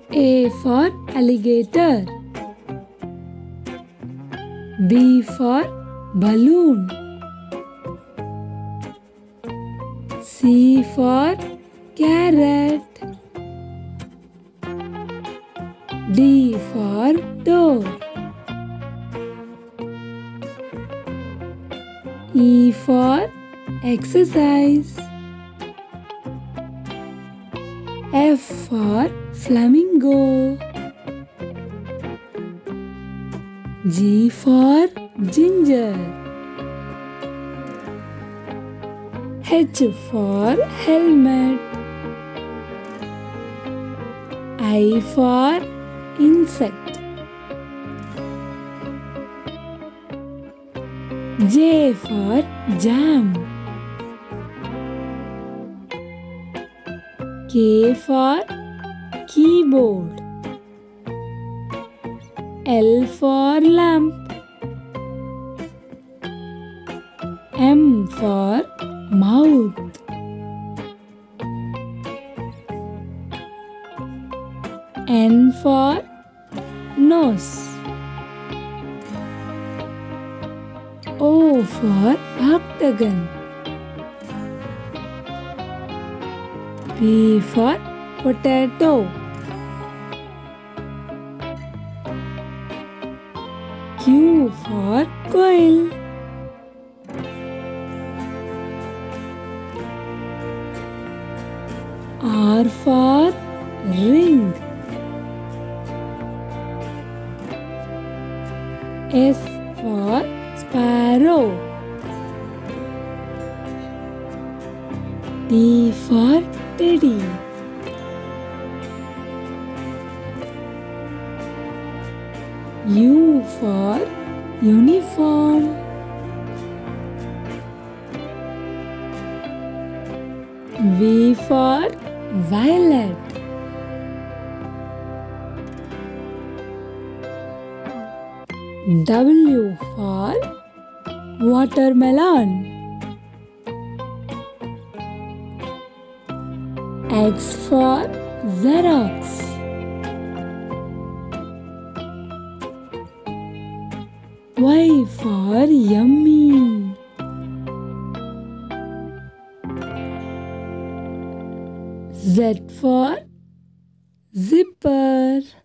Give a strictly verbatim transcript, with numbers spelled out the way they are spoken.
A for alligator. B for balloon. C for carrot. D for door. E for exercise. F for flamingo. G for ginger. H for helmet. I for insect. J for jam. K for keyboard. L for lamp. M for mouth. N for nose. O for octagon. P for potato. Q for quail. R for ring. S for sparrow. T for teddy. U for uniform. V for violet. W for watermelon. X for Xerox. Y for yummy. Z for zipper.